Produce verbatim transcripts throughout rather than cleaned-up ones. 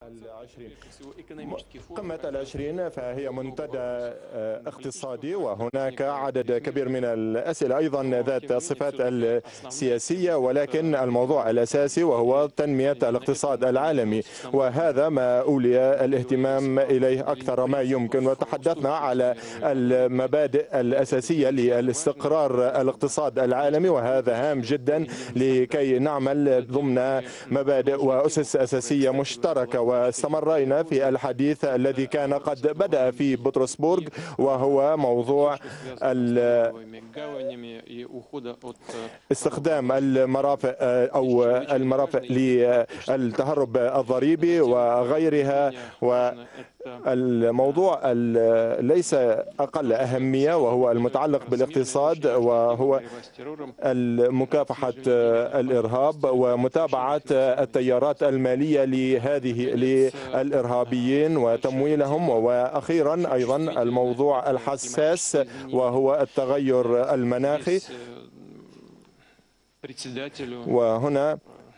العشرين. قمة العشرين فهي منتدى اقتصادي، وهناك عدد كبير من الأسئلة أيضا ذات الصفات السياسية، ولكن الموضوع الأساسي وهو تنمية الاقتصاد العالمي، وهذا ما أولي الاهتمام إليه أكثر ما يمكن. وتحدثنا على المبادئ الأساسية للاستقرار الاقتصاد العالمي، وهذا هام جدا لكي نعمل ضمن مبادئ وأسس أساسية مشتركة. واستمرينا في الحديث الذي كان قد بدأ في بطرسبورغ، وهو موضوع استخدام المرافق أو المرافق للتهرب الضريبي وغيرها. والموضوع ليس أقل أهمية وهو المتعلق بالاقتصاد، وهو مكافحة الإرهاب ومتابعة التيارات المالية لهذه للإرهابيين وتمويلهم. وأخيرا أيضا الموضوع الحساس وهو التغير المناخي. وهنا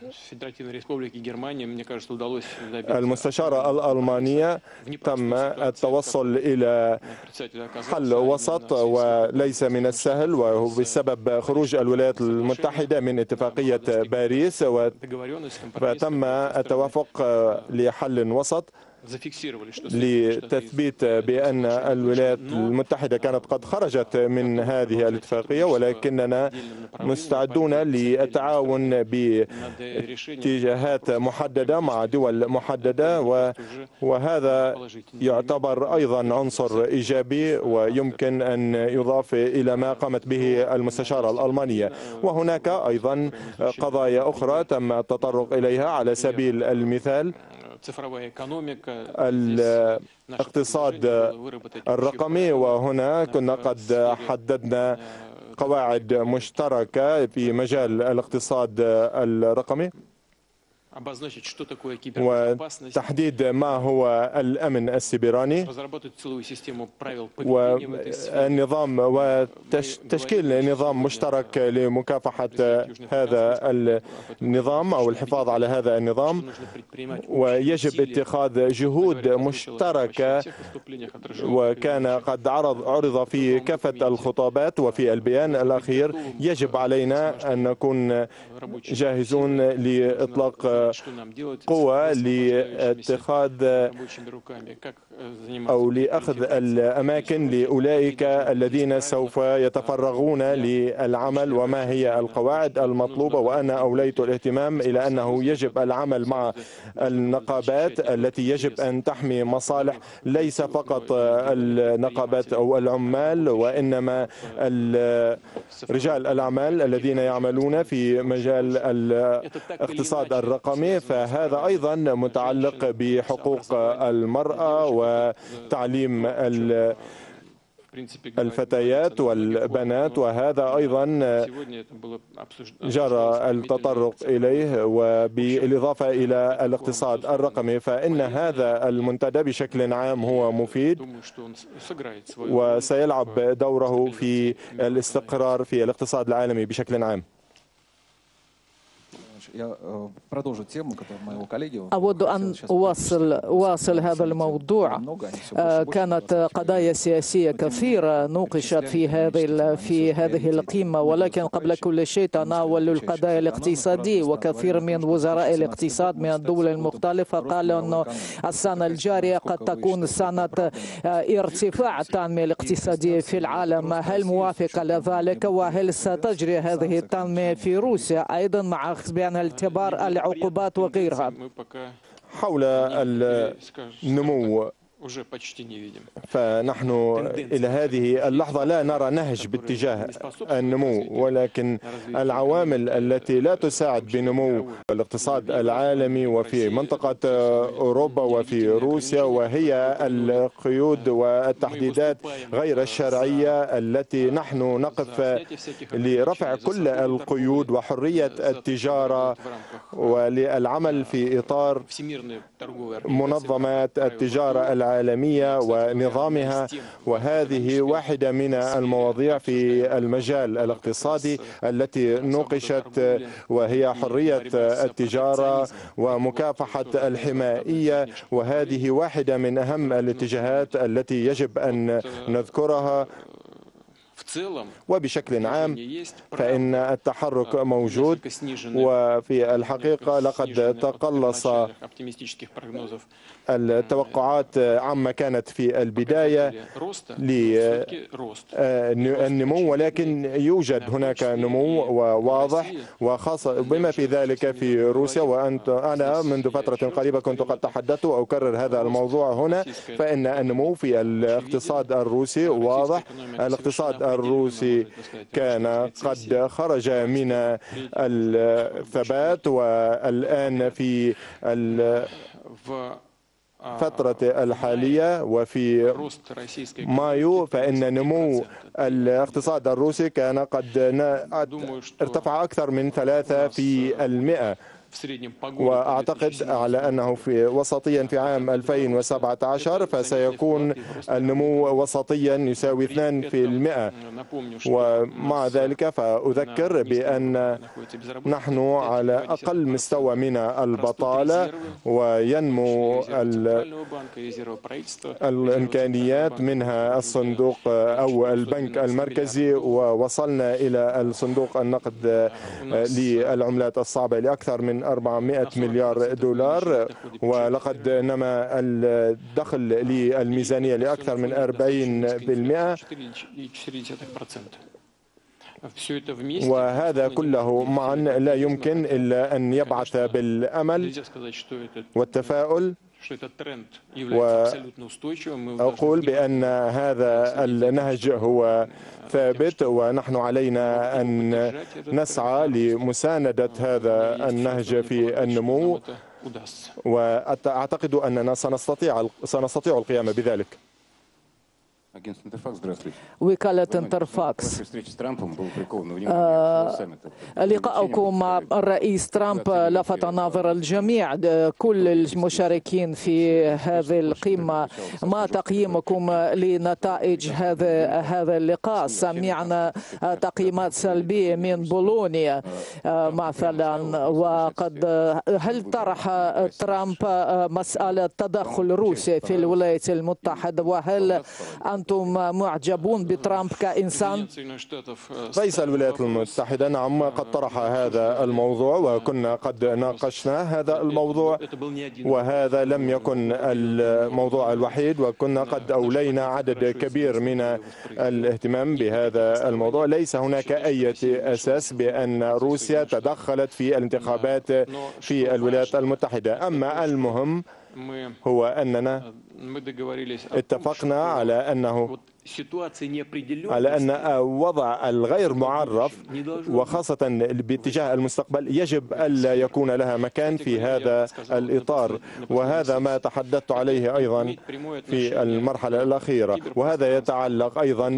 المستشارة الألمانية تم التوصل إلى حل وسط، وليس من السهل، وهو بسبب خروج الولايات المتحدة من اتفاقية باريس، فتم التوافق لحل وسط لتثبيت بأن الولايات المتحدة كانت قد خرجت من هذه الاتفاقية، ولكننا مستعدون للتعاون باتجاهات محددة مع دول محددة، وهذا يعتبر أيضا عنصر إيجابي ويمكن أن يضاف إلى ما قامت به المستشارة الألمانية. وهناك أيضا قضايا أخرى تم التطرق إليها، على سبيل المثال الاقتصاد الرقمي، وهنا كنا قد حددنا قواعد مشتركة في مجال الاقتصاد الرقمي، وتحديد ما هو الأمن السيبراني والنظام، وتشكيل نظام مشترك لمكافحة هذا النظام أو الحفاظ على هذا النظام. ويجب اتخاذ جهود مشتركة، وكان قد عرض عرض في كافة الخطابات وفي البيان الأخير. يجب علينا أن نكون جاهزون لإطلاق قوة لاتخاذ أو لأخذ الأماكن لأولئك الذين سوف يتفرغون للعمل، وما هي القواعد المطلوبة. وأنا أوليت الاهتمام إلى أنه يجب العمل مع النقابات التي يجب أن تحمي مصالح ليس فقط النقابات أو العمال، وإنما رجال الأعمال الذين يعملون في مجال الاقتصاد الرقمي. فهذا أيضا متعلق بحقوق المرأة وتعليم الفتيات والبنات، وهذا أيضا جرى التطرق إليه، وبالإضافة إلى الاقتصاد الرقمي. فإن هذا المنتدى بشكل عام هو مفيد وسيلعب دوره في الاستقرار في الاقتصاد العالمي بشكل عام. أود أن أواصل أواصل هذا الموضوع. كانت قضايا سياسية كثيرة نوقشت في هذه في هذه القمة، ولكن قبل كل شيء تناول القضايا الاقتصادية. وكثير من وزراء الاقتصاد من الدول المختلفة قالوا أن السنة الجارية قد تكون سنة ارتفاع التنمية الاقتصادية في العالم. هل موافق لذلك؟ وهل ستجري هذه التنمية في روسيا أيضا مع بأن اعتبار العقوبات وغيرها؟ حول النمو، فنحن إلى هذه اللحظة لا نرى نهج باتجاه النمو، ولكن العوامل التي لا تساعد بنمو الاقتصاد العالمي وفي منطقة أوروبا وفي روسيا، وهي القيود والتحديدات غير الشرعية التي نحن نقف لرفع كل القيود وحرية التجارة وللعمل في إطار منظمات التجارة العالمية العالمية ونظامها، وهذه واحدة من المواضيع في المجال الاقتصادي التي نوقشت، وهي حرية التجارة ومكافحة الحمائية، وهذه واحدة من أهم الاتجاهات التي يجب أن نذكرها. وبشكل عام فإن التحرك موجود، وفي الحقيقة لقد تقلص التوقعات عما كانت في البداية للنمو، ولكن يوجد هناك نمو واضح، وخاصة بما في ذلك في روسيا. وأنت أنا منذ فترة قريبة كنت قد تحدثت وأكرر هذا الموضوع هنا، فإن النمو في الاقتصاد الروسي واضح. الاقتصاد الروسي كان قد خرج من الثبات، والآن في الفترة الحالية وفي مايو فإن نمو الاقتصاد الروسي كان قد ارتفع أكثر من ثلاثة في المئة، وأعتقد على أنه في وسطيا في عام ألفين وسبعة عشر فسيكون النمو وسطيا يساوي اثنين بالمئة. ومع ذلك فأذكر بأن نحن على أقل مستوى من البطالة، وينمو الإمكانيات منها الصندوق أو البنك المركزي، ووصلنا إلى الصندوق النقد للعملات الصعبة لأكثر من أربعمئة مليار دولار، ولقد نما الدخل للميزانية لأكثر من أربعين بالمئة. وهذا كله معا لا يمكن إلا أن يبعث بالأمل والتفاؤل، وأقول بأن هذا النهج هو ثابت، ونحن علينا أن نسعى لمساندة هذا النهج في النمو، وأعتقد أننا سنستطيع سنستطيع القيام بذلك. وكالة انترفاكس، لقاؤكم مع الرئيس ترامب لفت نظر الجميع، كل المشاركين في هذه القمة. ما تقييمكم لنتائج هذا هذا اللقاء؟ سمعنا تقييمات سلبية من بولونيا مثلا، وقد هل طرح ترامب مسألة تدخل روسيا في الولايات المتحدة؟ وهل أنتم معجبون بترامب كإنسان؟ رئيس الولايات المتحدة نعم قد طرح هذا الموضوع، وكنا قد ناقشنا هذا الموضوع، وهذا لم يكن الموضوع الوحيد، وكنا قد أولينا عدد كبير من الاهتمام بهذا الموضوع. ليس هناك أي أساس بأن روسيا تدخلت في الانتخابات في الولايات المتحدة. أما المهم هو أننا اتفقنا على أنه على أن وضع الغير معرف، وخاصة باتجاه المستقبل، يجب ألا يكون لها مكان في هذا الإطار، وهذا ما تحدثت عليه أيضا في المرحلة الأخيرة. وهذا يتعلق أيضا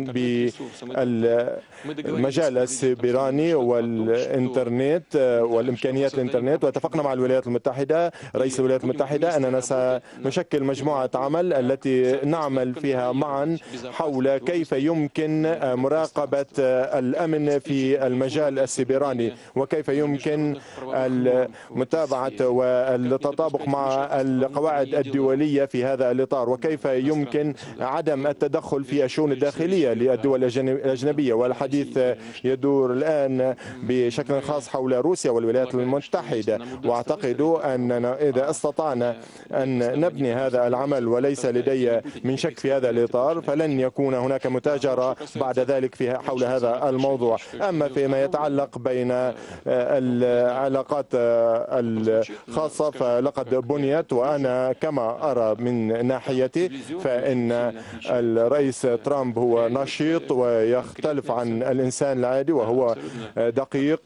بالمجال السيبراني والإنترنت والإمكانيات الإنترنت. واتفقنا مع الولايات المتحدة، رئيس الولايات المتحدة، أننا سنشكل مجموعة عمل التي نعمل فيها معا حول كيف يمكن مراقبة الأمن في المجال السيبراني، وكيف يمكن متابعة والتطابق مع القواعد الدولية في هذا الإطار، وكيف يمكن عدم التدخل في الشؤون الداخلية للدول الأجنبية. والحديث يدور الآن بشكل خاص حول روسيا والولايات المتحدة، وأعتقد أننا إذا استطعنا أن نبني هذا العمل وليس لدي من شك في هذا الإطار، فلن يكون هناك متاجرة بعد ذلك في حول هذا الموضوع. أما فيما يتعلق بين العلاقات الخاصة فلقد بنيت، وأنا كما أرى من ناحيتي فإن الرئيس ترامب هو نشيط ويختلف عن الإنسان العادي، وهو دقيق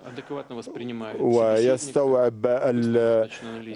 ويستوعب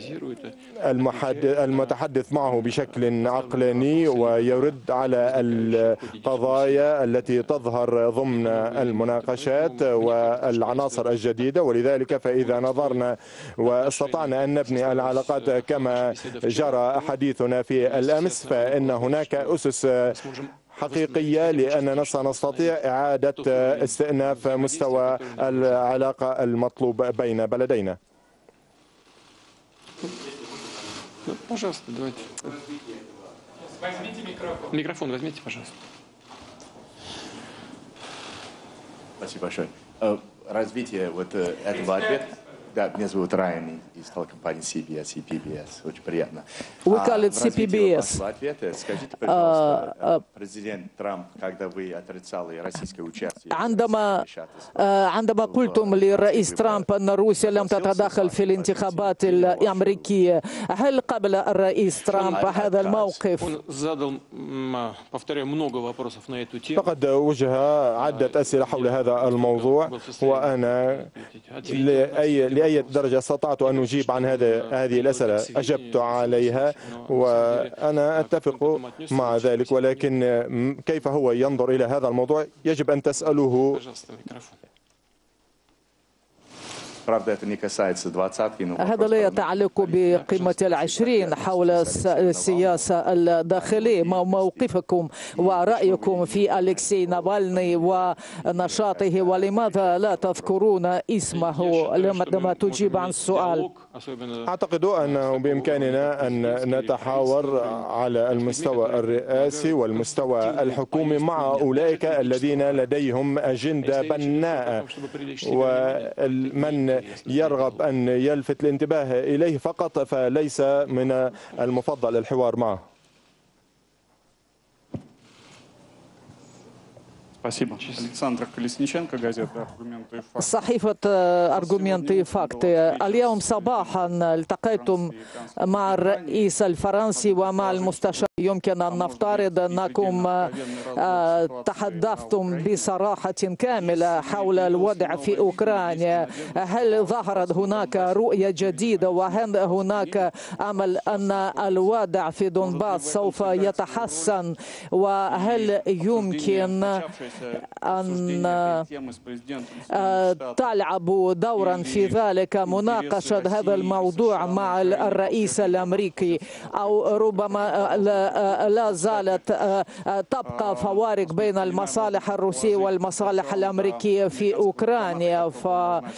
المتحدث معه بشكل عقلاني، ويرد على القضايا التي تظهر ضمن المناقشات والعناصر الجديدة. ولذلك فإذا نظرنا واستطعنا أن نبني العلاقات كما جرى حديثنا في الأمس، فإن هناك أسس حقيقية لأننا سنستطيع إعادة استئناف مستوى العلاقة المطلوب بين بلدينا. Микрофон возьмите, пожалуйста. Спасибо большое. Развитие вот этого ответа. Да, меня зовут Райан из телекомпании си би эс и пи би эс. Очень приятно. وكالة سي بي بي إس. Скажите, пожалуйста, президент Трамп, когда вы отрицали российское участие. عندما عندما قلتم للرئيس ترامب أن روسيا لم تتدخل في الانتخابات الأمريكية، هل قبل الرئيس ترامب هذا الموقف؟ فقد وجه عدة أسئلة حول هذا الموضوع، وأنا لأي لأي درجة استطعت أن أجيب عن هذا هذه الأسئلة أجبت عليها، وأنا أتفق مع ذلك. ولكن كيف هو ينظر إلى هذا الموضوع يجب أن تسأله. هذا لا يتعلق بقمة العشرين حول السياسة الداخلية. ما موقفكم ورأيكم في أليكسي نافالني ونشاطه، ولماذا لا تذكرون اسمه لما تجيب عن السؤال؟ أعتقد أنه بإمكاننا أن نتحاور على المستوى الرئاسي والمستوى الحكومي مع أولئك الذين لديهم أجندة بناءة، ومن يرغب أن يلفت الانتباه إليه فقط فليس من المفضل الحوار معه. صحيفة أرغومنتي فاكت. اليوم صباحا التقيتم مع الرئيس الفرنسي ومع المستشار. يمكن أن نفترض أنكم تحدثتم بصراحة كاملة حول الوضع في أوكرانيا. هل ظهرت هناك رؤية جديدة، وهل هناك أمل أن الوضع في دونباس سوف يتحسن، وهل يمكن أن تلعب دورا في ذلك مناقشة هذا الموضوع مع الرئيس الأمريكي، أو ربما لا زالت تبقى فوارق بين المصالح الروسية والمصالح الأمريكية في أوكرانيا؟ ف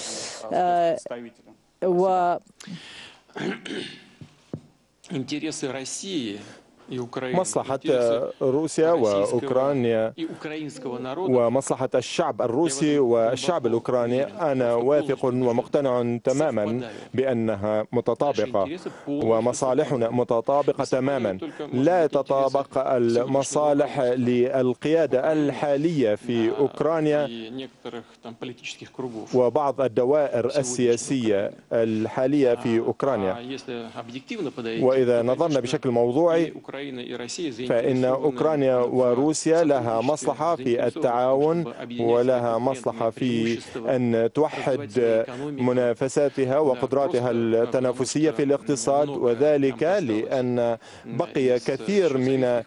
و مصلحة روسيا وأوكرانيا ومصلحة الشعب الروسي والشعب الأوكراني أنا واثق ومقتنع تماما بأنها متطابقة، ومصالحنا متطابقة تماما. لا تتطابق المصالح للقيادة الحالية في أوكرانيا وبعض الدوائر السياسية الحالية في أوكرانيا. وإذا نظرنا بشكل موضوعي فإن أوكرانيا وروسيا لها مصلحة في التعاون، ولها مصلحة في أن توحد منافساتها وقدراتها التنافسية في الاقتصاد، وذلك لأن بقي كثير من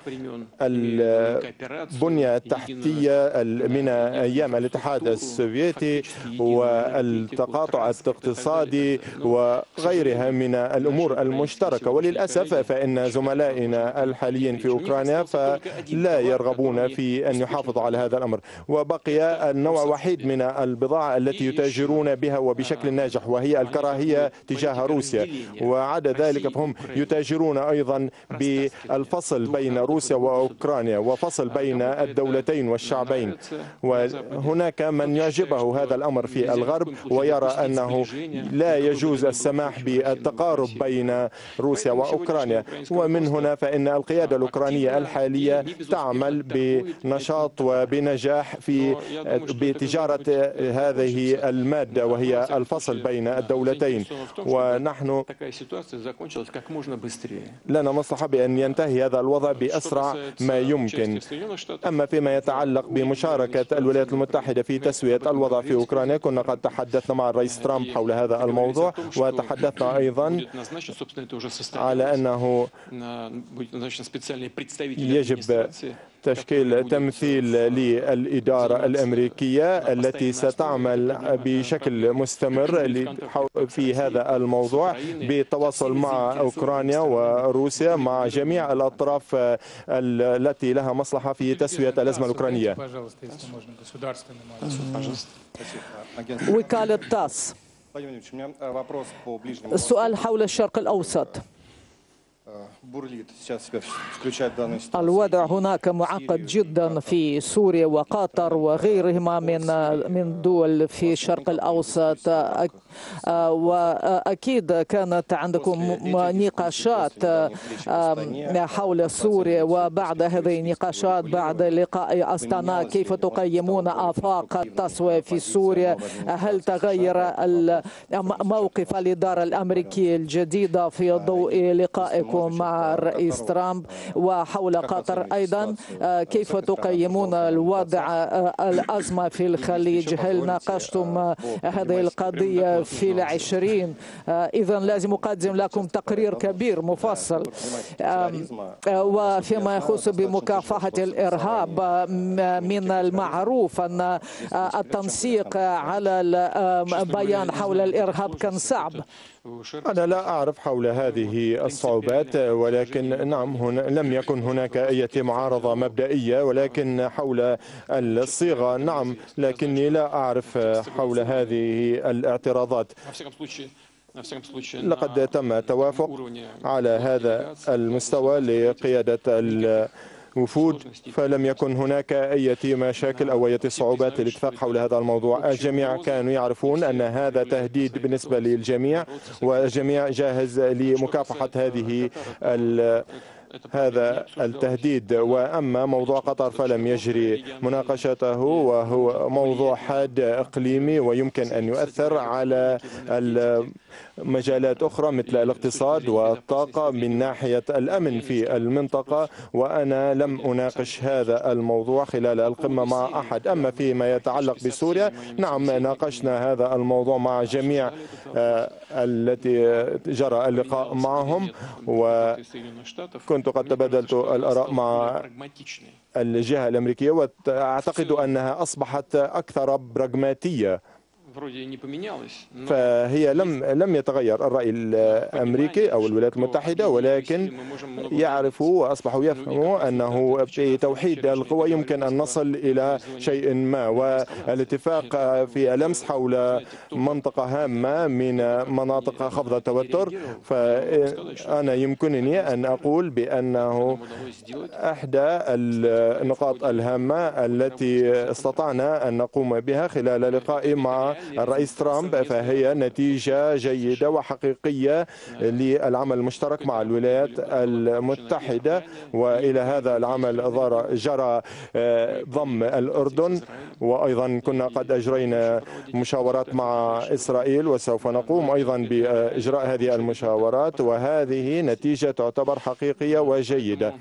البنية التحتية من أيام الاتحاد السوفيتي والتقاطع الاقتصادي وغيرها من الأمور المشتركة. وللأسف فإن زملائنا الحاليين في أوكرانيا فلا يرغبون في أن يحافظوا على هذا الأمر، وبقي النوع وحيد من البضاعة التي يتاجرون بها وبشكل ناجح، وهي الكراهية تجاه روسيا. وعدا ذلك فهم يتاجرون أيضا بالفصل بين روسيا وأوكرانيا وفصل بين الدولتين والشعبين. وهناك من يعجبه هذا الأمر في الغرب ويرى أنه لا يجوز السماح بالتقارب بين روسيا وأوكرانيا. ومن هنا فإن القيادة الأوكرانية الحالية تعمل بنشاط وبنجاح في بتجارة هذه المادة وهي الفصل بين الدولتين، ونحن لنا مصلحة بأن ينتهي هذا الوضع بأسرع ما يمكن. أما فيما يتعلق بمشاركة الولايات المتحدة في تسوية الوضع في أوكرانيا، كنا قد تحدثنا مع الرئيس ترامب حول هذا الموضوع، وتحدثنا أيضا على أنه يجب تشكيل تمثيل للإدارة الأمريكية التي ستعمل بشكل مستمر في هذا الموضوع بالتواصل مع أوكرانيا وروسيا مع جميع الأطراف التي لها مصلحة في تسوية الأزمة الأوكرانية. وكالة تاس. السؤال حول الشرق الأوسط. الوضع هناك معقد جدا في سوريا وقطر وغيرهما من من دول في الشرق الأوسط، وأكيد كانت عندكم نقاشات حول سوريا، وبعد هذه النقاشات بعد لقاء أستانا كيف تقيمون آفاق التسوية في سوريا؟ هل تغير موقف الإدارة الأمريكية الجديدة في ضوء لقائكم مع الرئيس ترامب؟ وحول قطر أيضا كيف تقيمون الوضع الأزمة في الخليج؟ هل ناقشتم هذه القضية في العشرين؟ إذا لازم أقدم لكم تقرير كبير مفصل. وفيما يخص بمكافحة الإرهاب، من المعروف أن التنسيق على البيان حول الإرهاب كان صعب. أنا لا أعرف حول هذه الصعوبات، ولكن نعم هنا لم يكن هناك أي معارضة مبدئية، ولكن حول الصيغة نعم، لكني لا أعرف حول هذه الاعتراضات. لقد تم توافق على هذا المستوى لقيادة الوفود، فلم يكن هناك أي مشاكل أو أي صعوبات للاتفاق حول هذا الموضوع. الجميع كانوا يعرفون أن هذا تهديد بالنسبة للجميع، والجميع جاهز لمكافحة هذه هذا التهديد. وأما موضوع قطر فلم يجري مناقشته، وهو موضوع حاد إقليمي ويمكن أن يؤثر على مجالات أخرى مثل الاقتصاد والطاقة من ناحية الأمن في المنطقة، وأنا لم أناقش هذا الموضوع خلال القمة مع أحد. أما فيما يتعلق بسوريا نعم ناقشنا هذا الموضوع مع جميع التي جرى اللقاء معهم، وكنت قد تبادلت الآراء مع الجهة الأمريكية، وأعتقد أنها أصبحت أكثر براغماتية، فهي لم لم يتغير الرأي الأمريكي أو الولايات المتحدة، ولكن يعرفوا وأصبحوا يفهموا أنه بتوحيد القوى يمكن أن نصل إلى شيء ما. والاتفاق في لمس حول منطقة هامة من مناطق خفض التوتر، فأنا يمكنني أن أقول بأنه إحدى النقاط الهامة التي استطعنا أن نقوم بها خلال لقاء مع الرئيس ترامب، فهي نتيجة جيدة وحقيقية للعمل المشترك مع الولايات المتحدة. وإلى هذا العمل جرى ضم الأردن، وأيضا كنا قد أجرينا مشاورات مع إسرائيل، وسوف نقوم أيضا بإجراء هذه المشاورات، وهذه نتيجة تعتبر حقيقية وجيدة.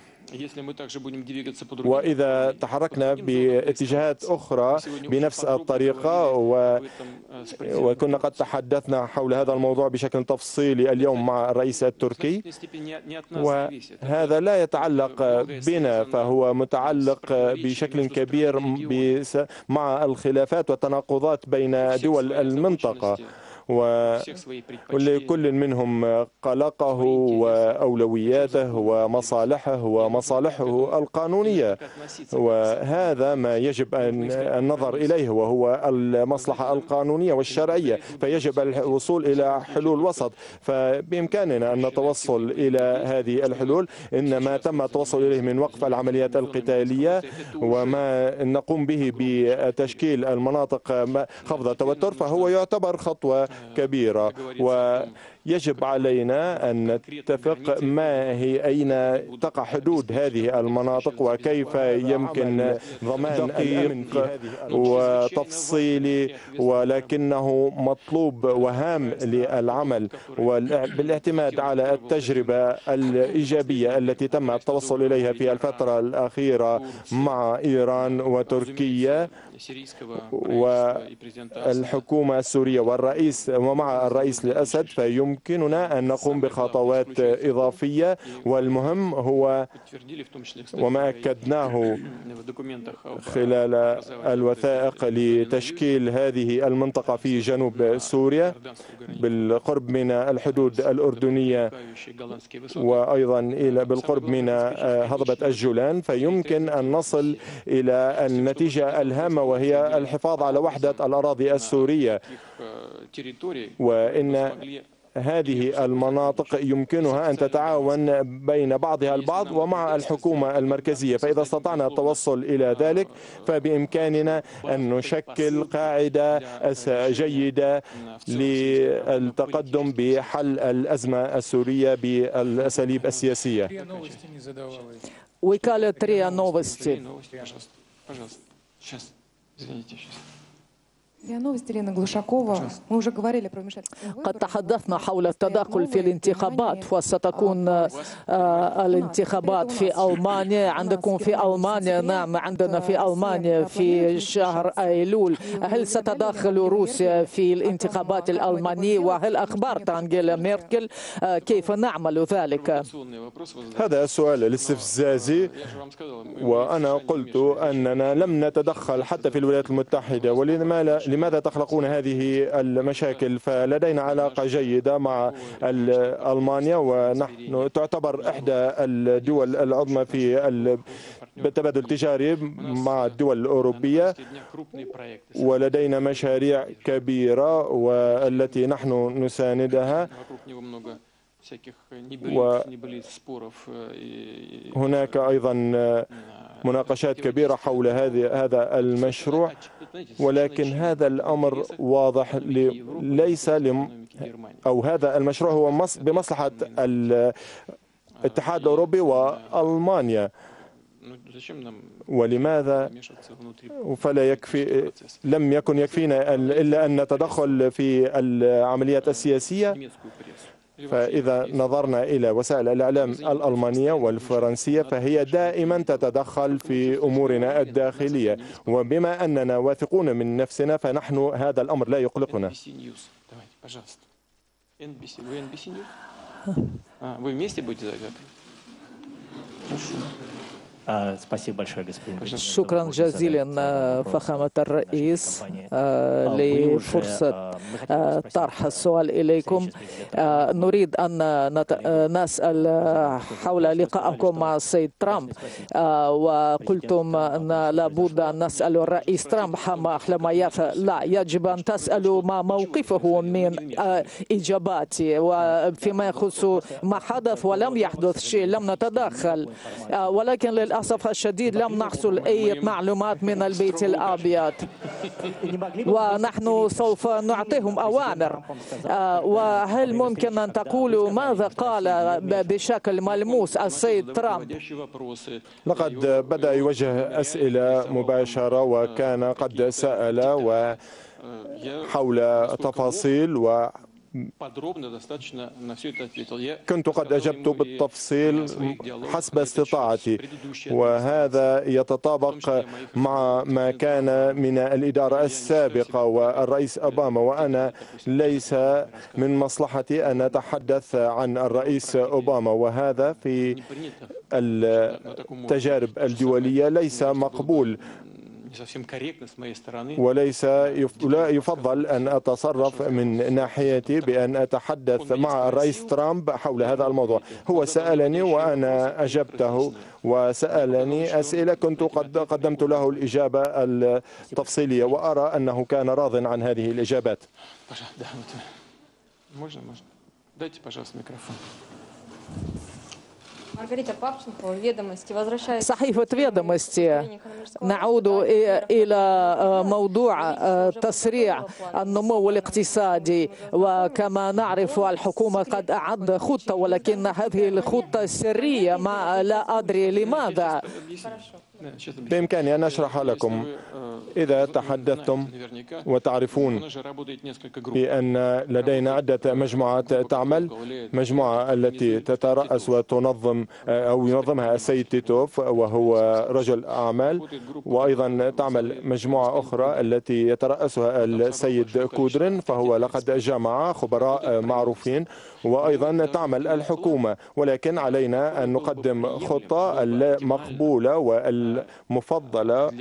وإذا تحركنا باتجاهات أخرى بنفس الطريقة، و... وكنا قد تحدثنا حول هذا الموضوع بشكل تفصيلي اليوم مع الرئيس التركي، وهذا لا يتعلق بنا، فهو متعلق بشكل كبير مع الخلافات والتناقضات بين دول المنطقة، ولكل منهم قلقه وأولوياته ومصالحه ومصالحه القانونية، وهذا ما يجب أن النظر إليه، وهو المصلحة القانونية والشرعية، فيجب الوصول إلى حلول وسط. فبإمكاننا أن نتوصل إلى هذه الحلول إن ما تم التوصل إليه من وقف العمليات القتالية وما نقوم به بتشكيل المناطق خفض التوتر، فهو يعتبر خطوة كبيرة، ويجب علينا أن نتفق ما هي أين تقع حدود هذه المناطق وكيف يمكن ضمان الأمن وتفصيلي، ولكنه مطلوب وهام للعمل وبالاعتماد على التجربة الإيجابية التي تم التوصل إليها في الفترة الأخيرة مع إيران وتركيا والحكومة السورية والرئيس ومع الرئيس الأسد، فيمكن يمكننا أن نقوم بخطوات إضافية، والمهم هو وما أكدناه خلال الوثائق لتشكيل هذه المنطقة في جنوب سوريا بالقرب من الحدود الأردنية وأيضا إلى بالقرب من هضبة الجولان، فيمكن أن نصل إلى النتيجة الهامة وهي الحفاظ على وحدة الأراضي السورية. وإن هذه المناطق يمكنها أن تتعاون بين بعضها البعض ومع الحكومة المركزية، فإذا استطعنا التوصل إلى ذلك فبإمكاننا أن نشكل قاعدة جيدة للتقدم بحل الأزمة السورية بالأساليب السياسية. وكالة ريا نوفستي. قد تحدثنا حول التدخل في الانتخابات، وستكون الانتخابات في ألمانيا. عندكم في ألمانيا؟ نعم، عندنا في ألمانيا في شهر أيلول. هل ستتدخل روسيا في الانتخابات الألمانية؟ وهل أخبرت أنجيلا ميركل كيف نعمل ذلك؟ هذا السؤال الاستفزازي، وأنا قلت أننا لم نتدخل حتى في الولايات المتحدة. ولماذا لماذا تخلقون هذه المشاكل؟ فلدينا علاقة جيدة مع ألمانيا، ونحن تعتبر إحدى الدول العظمى في التبادل التجاري مع الدول الأوروبية، ولدينا مشاريع كبيرة والتي نحن نساندها. وهناك أيضا مناقشات كبيرة حول هذا المشروع، ولكن هذا الأمر واضح ليس لم أو هذا المشروع هو بمصلحة الاتحاد الأوروبي وألمانيا. ولماذا فلا يكفي لم يكن يكفينا إلا أن نتدخل في العمليات السياسية؟ فإذا نظرنا إلى وسائل الإعلام الألمانية والفرنسية فهي دائما تتدخل في أمورنا الداخلية، وبما أننا واثقون من نفسنا فنحن هذا الأمر لا يقلقنا. شكرا جزيلا فخامة الرئيس لفرصة طرح السؤال إليكم. نريد أن نسأل حول لقائكم مع السيد ترامب، وقلتم أن لابد أن نسأل الرئيس ترامب حول يفعل. لا، يجب أن تسألوا ما موقفه من إجاباتي، وفيما يخص ما حدث ولم يحدث شيء لم نتدخل، ولكن للأسف الشديد لم نحصل أي معلومات من البيت الأبيض، ونحن سوف نعطيهم أوامر. وهل ممكن أن تقولوا ماذا قال بشكل ملموس السيد ترامب؟ لقد بدأ يوجه أسئلة مباشرة، وكان قد سأل وحول تفاصيل و كنت قد أجبت بالتفصيل حسب استطاعتي، وهذا يتطابق مع ما كان من الإدارة السابقة والرئيس أوباما، وأنا ليس من مصلحتي أن أتحدث عن الرئيس أوباما، وهذا في التجارب الدولية ليس مقبول، وليس لا يفضل أن أتصرف من ناحيتي بأن أتحدث مع الرئيس ترامب حول هذا الموضوع. هو سألني وأنا أجبته، وسألني أسئلة كنت قد قدمت له الإجابة التفصيلية، وأرى أنه كان راض عن هذه الإجابات. صحيفة فيدومستي. نعود إلى موضوع تسريع النمو الاقتصادي، وكما نعرف الحكومة قد أعد خطة، ولكن هذه الخطة سرية، ما لا أدري لماذا. بإمكاني أن أشرح لكم. إذا تحدثتم وتعرفون بأن لدينا عدة مجموعات تعمل، مجموعة التي تترأس وتنظم أو ينظمها السيد تيتوف وهو رجل أعمال، وأيضا تعمل مجموعة أخرى التي يترأسها السيد كودرين فهو لقد جمع خبراء معروفين، وأيضا تعمل الحكومة، ولكن علينا أن نقدم خطة المقبولة والمفضلة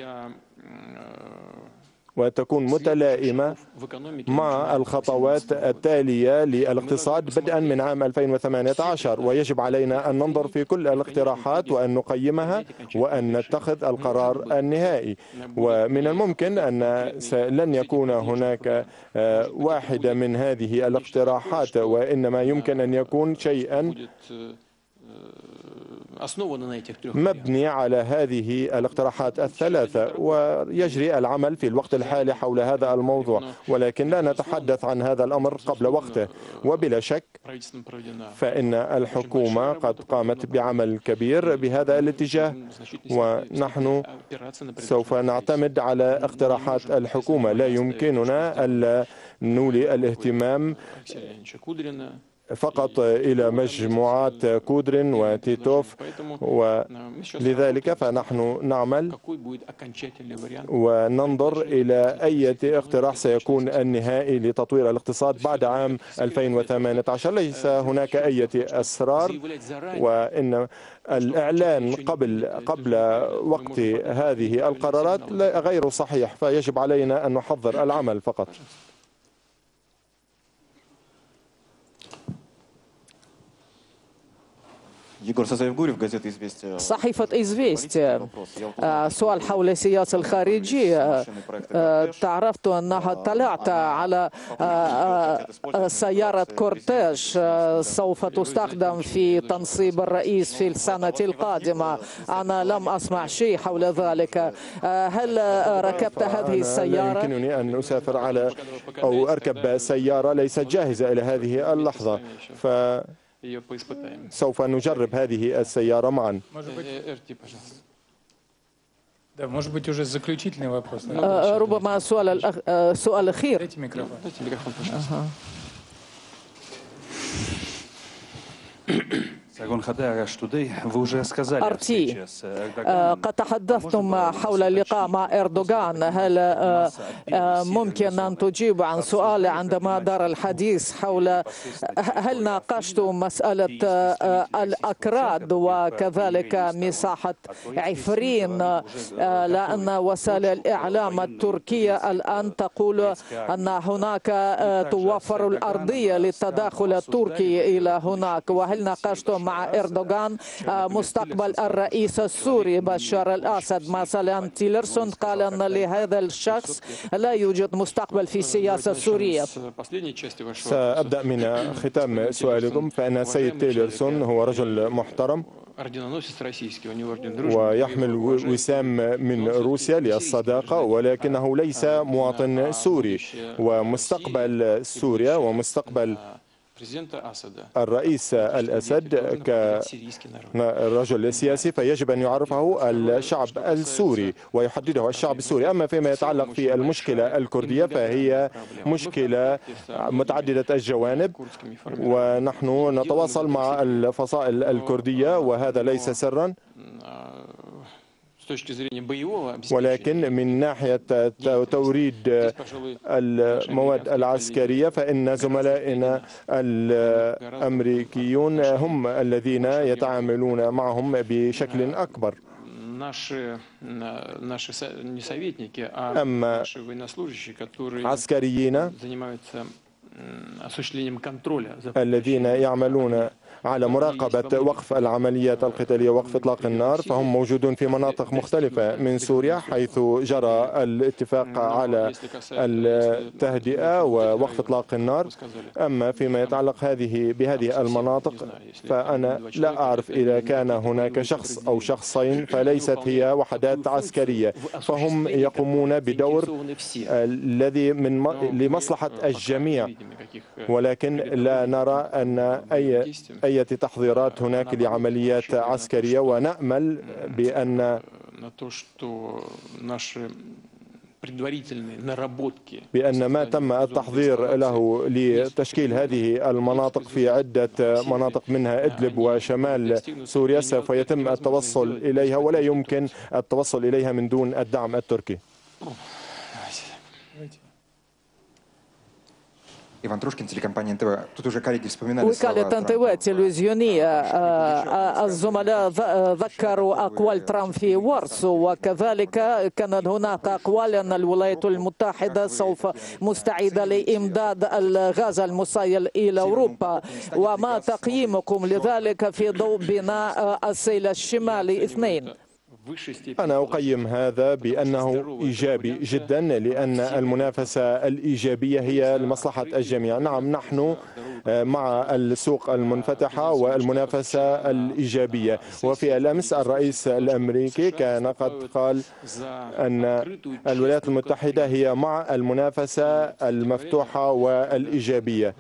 وتكون متلائمة مع الخطوات التالية للاقتصاد بدءا من عام ألفين وثمانية عشر. ويجب علينا أن ننظر في كل الاقتراحات وأن نقيمها وأن نتخذ القرار النهائي. ومن الممكن أن لن يكون هناك واحدة من هذه الاقتراحات، وإنما يمكن أن يكون شيئا مبني على هذه الاقتراحات الثلاثة، ويجري العمل في الوقت الحالي حول هذا الموضوع، ولكن لا نتحدث عن هذا الأمر قبل وقته. وبلا شك فإن الحكومة قد قامت بعمل كبير بهذا الاتجاه، ونحن سوف نعتمد على اقتراحات الحكومة. لا يمكننا ألا نولي الاهتمام فقط إلى مجموعات كودرين وتيتوف، ولذلك فنحن نعمل وننظر إلى أي اقتراح سيكون النهائي لتطوير الاقتصاد بعد عام ألفين وثمانية عشر. ليس هناك أي أسرار، وإن الإعلان قبل قبل وقت هذه القرارات غير صحيح، فيجب علينا أن نحضر العمل فقط. صحيفة إزفيستيا، سؤال حول السياسة الخارجية. تعرفت أنها اطلعت على سيارة كورتيج سوف تستخدم في تنصيب الرئيس في السنة القادمة. أنا لم أسمع شيء حول ذلك. هل ركبت هذه السيارة؟ لا يمكنني أن أسافر على أو أركب سيارة ليست جاهزة إلى هذه اللحظة، ف سوف نجرب هذه السيارة معا. ربما سؤال سؤال أخير. أرتي، قد تحدثتم حول اللقاء مع أردوغان. هل ممكن أن تجيب عن سؤال عندما دار الحديث حول هل ناقشتم مسألة الأكراد وكذلك مساحة عفرين، لأن وسائل الإعلام التركية الآن تقول أن هناك توفر الأرضية للتداخل التركي إلى هناك، وهل ناقشتم مع أردوغان مستقبل الرئيس السوري بشار الأسد؟ مثلا تيلرسون قال أن لهذا الشخص لا يوجد مستقبل في السياسة السورية. سأبدأ من ختام سؤالكم، فإن السيد تيلرسون هو رجل محترم ويحمل وسام من روسيا للصداقة، ولكنه ليس مواطن سوري. ومستقبل سوريا ومستقبل الرئيس الأسد كرجل سياسي فيجب أن يعرفه الشعب السوري ويحدده الشعب السوري. أما فيما يتعلق في المشكلة الكردية فهي مشكلة متعددة الجوانب، ونحن نتواصل مع الفصائل الكردية وهذا ليس سرا، ولكن من ناحية توريد المواد العسكرية فإن زملائنا الأمريكيون هم الذين يتعاملون معهم بشكل أكبر. أما عسكريين الذين يعملون على مراقبة وقف العمليات القتالية ووقف إطلاق النار فهم موجودون في مناطق مختلفة من سوريا حيث جرى الاتفاق على التهدئة ووقف إطلاق النار. أما فيما يتعلق هذه بهذه المناطق فأنا لا أعرف إذا كان هناك شخص أو شخصين، فليست هي وحدات عسكرية، فهم يقومون بدور الذي من لمصلحة الجميع، ولكن لا نرى أن أي أي تحضيرات هناك لعمليات عسكرية، ونأمل بأن بأن ما تم التحضير له لتشكيل هذه المناطق في عدة مناطق منها إدلب وشمال سوريا سوف يتم التوصل إليها، ولا يمكن التوصل إليها من دون الدعم التركي. Иван Трушкин, телекомпания эн тэ вэ. Тут уже коллеги вспоминали وكالة эн тэ вэ تلفزيونية. الزملاء ذكروا أقوال ترامب في وارسو، وكذلك كانت هناك أقوال أن الولايات المتحدة سوف مستعدة لإمداد الغاز المسيل إلى أوروبا. وما تقييمكم لذلك في ضوء بناء السيل الشمالي اثنين؟ أنا أقيم هذا بأنه إيجابي جدا، لأن المنافسة الإيجابية هي لمصلحة الجميع. نعم، نحن مع السوق المنفتحة والمنافسة الإيجابية. وفي الأمس الرئيس الأمريكي كان قد قال أن الولايات المتحدة هي مع المنافسة المفتوحة والإيجابية،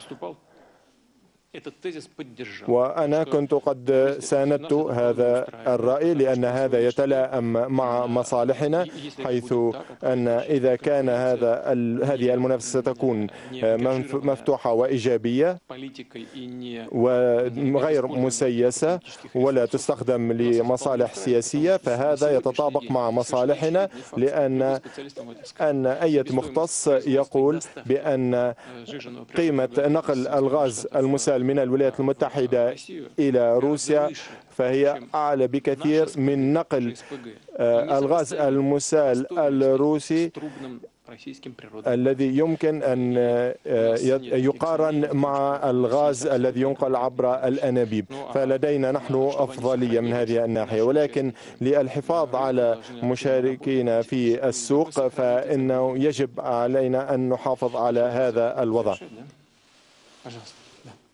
وأنا كنت قد ساندت هذا الرأي لأن هذا يتلائم مع مصالحنا، حيث أن إذا كان هذا هذه المنافسة تكون مفتوحة وإيجابية وغير مسيسة ولا تستخدم لمصالح سياسية، فهذا يتطابق مع مصالحنا، لأن أن أي مختص يقول بأن قيمة نقل الغاز المسال من الولايات المتحدة إلى روسيا فهي أعلى بكثير من نقل الغاز المسال الروسي الذي يمكن أن يقارن مع الغاز الذي ينقل عبر الأنابيب. فلدينا نحن أفضلية من هذه الناحية، ولكن للحفاظ على مشاركينا في السوق فإنه يجب علينا أن نحافظ على هذا الوضع.